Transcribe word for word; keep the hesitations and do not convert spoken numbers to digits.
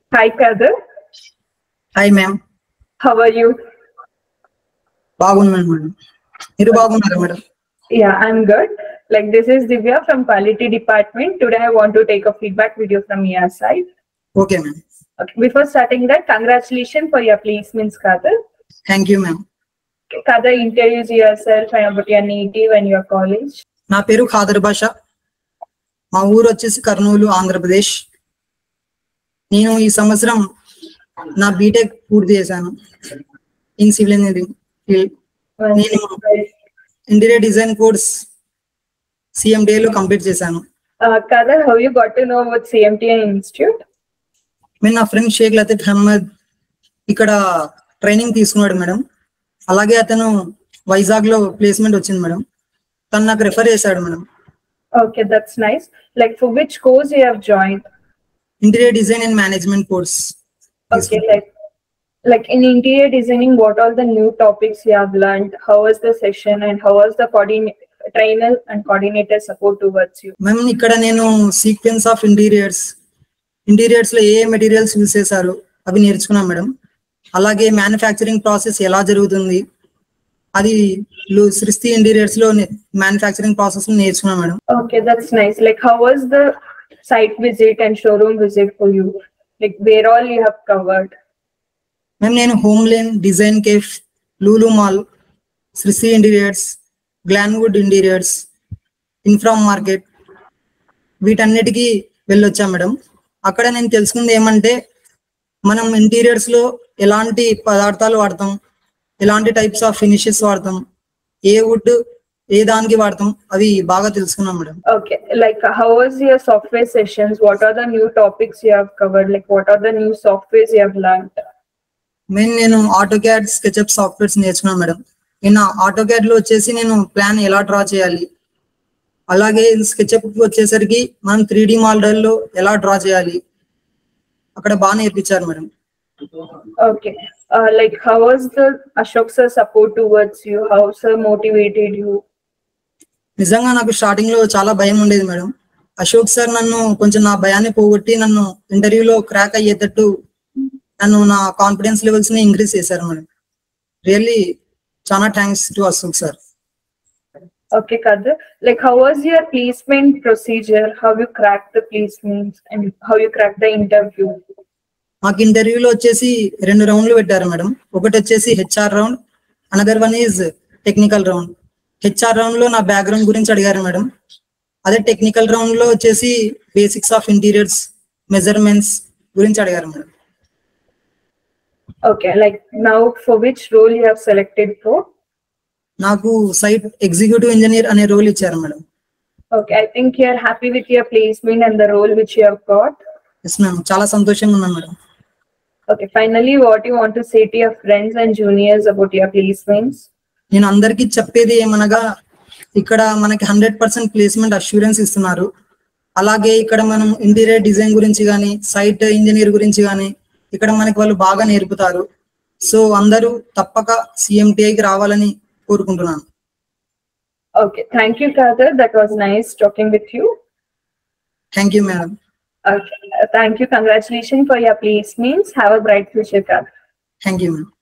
Hi, Kader. Hi, ma'am. How are you? బాగున్నాను madam. మీరు బాగున్నారా madam? Yeah, I'm good. Like, this is Divya from Quality Department. Today, I want to take a feedback video from your side. Okay, ma'am. Okay. Before starting that, congratulations for your placements, Kader. Thank you, ma'am. Okay, Kader, introduce yourself and about your native and your college. నా పేరు ఖాదర్ భాష. మా ఊరు వచ్చేసి కర్నూలు, ఆంధ్రప్రదేశ్. నేను ఈ సంవత్సరం నా బీటెక్ పూర్తి చేశాను ఇన్ సివిల్ ఇంజనీరింగ్ ఫీల్డ్. నేను ఇంటీరియర్ డిజైన్ కోర్స్ సిఎండిఏ లో కంప్లీట్ చేశాను. Uh, Kader, how you got to know about C M T I Institute? నేను నా ఫ్రెండ్ షేక్ లతీఫ్ అహ్మద్ ఇక్కడ ట్రైనింగ్ తీసుకున్నాడు మేడం. అలాగే అతను వైజాగ్ లో ప్లేస్మెంట్ వచ్చింది మేడం. తను నాకు రెఫర్ చేశాడు madam. Okay, that's nice. Like, for which course you have joined? Interior design and management course. Okay, like, like in interior designing, what are the new topics you have learned? How was the session and how was the coordinate trainer and coordinator support towards you? మేము ఇక్కడ నేను sequence of interiors interiors లో ఏ ఏ materials use చేశారు అవి నేర్చుకున్నాం madam. అలాగే manufacturing process ఎలా జరుగుతుంది అది సృష్టి ఇంటీరియర్స్ లో మ్యానుఫ్యాక్చరింగ్ ప్రాసెస్ నేర్చుకున్నాం madam. Okay, that's nice. Like, how was the site visit and showroom visit for you? Like, where all you have covered? మేము నేను HomeLane, design cafe, Lulu mall, Srishti interiors, Glenwood interiors, Infra market వీటన్నిటికీ వెళ్ళొచ్చాం madam. అక్కడ నేను తెలుసుకుంది ఏమంటే మనం interiors లో ఎలాంటి పదార్థాలు వాడతాం, ఎలాంటి టైప్స్ ఆఫ్ ఫినిషెస్ వాడతాం, ఏ వుడ్ ఏ దానికి వాడతాం అవి బాగా తెలుసుకున్నాం madam. Okay, like, how was your software sessions? What are the new topics you have covered? Like, what are the new softwares you have learned? Main నేను ఆటోక్యాడ్, స్కెచ్అప్ సాఫ్ట్వేర్స్ నేర్చుకున్నాను madam. నేను AutoCAD లో వచ్చేసి నేను plan ఎలా draw చేయాలి, అలాగే SketchUp వచ్చేసరికి మనం త్రీ డి మోడల్ లో ఎలా డ్రా చేయాలి అక్కడ బాగా నేర్పించారు madam. Okay, uh, like, how was the Ashok sir support towards you? How sir motivated you? నిజంగా నాకు స్టార్టింగ్ లో చాలా భయం ఉండేది మేడం. అశోక్ సార్ నన్ను కొంచెం నా భయాన్ని పోగొట్టి నన్ను ఇంటర్వ్యూలో క్రాక్ అయ్యేటట్టు నన్ను నా కాన్ఫిడెన్స్ లెవెల్స్ ని ఇంక్రీజ్ చేశారు మేడం. రియల్లీ చాలా thanks to Ashok sir. Okay, Kader, like, how was your placement procedure? How you cracked the placements and how you cracked the interview? మాకు ఇంటర్వ్యూలో వచ్చేసి రెండు రౌండ్లు పెట్టారు మేడం. ఒకటి వచ్చేసి HR round, another one is technical round. HR round లో నా బ్యాక్గ్రౌండ్ గురించి అడిగారు మేడం. అదే టెక్నికల్ రౌండ్ లో వచ్చేసి బేసిక్స్ ఆఫ్ ఇంటీరియర్స్, మెజర్మెంట్స్ గురించి అడిగారు madam. Okay, like, now for which role you have selected for? నాకు సైట్ ఎగ్జిక్యూటివ్ ఇంజనీర్ అనే రోల్ ఇచ్చారు madam. Okay, I think you are happy with your placement and the role which you have got. Yes ma'am, చాలా సంతోషంగా ఉన్నాను madam. Okay, finally, what you want to say to your friends and juniors about your placements? నేను అందరికీ చెప్పేది ఏమనగా ఇక్కడ మనకి hundred percent placement assurance ఇస్తున్నారు. అలాగే ఇక్కడ మనం ఇంటీరియర్ డిజైన్ గురించి కానీ, సైట్ ఇంజనీర్ గురించి కానీ ఇక్కడ మనకి వాళ్ళు బాగా నేర్పుతారు. సో అందరూ తప్పక సిఎంటిఐకి రావాలని కోరుకుంటున్నాను. Okay, thank you, Kader. That was nice talking with you. Thank you madam. Okay, thank you. Congratulations for your placements. Have a bright future, Kader. Thank you madam.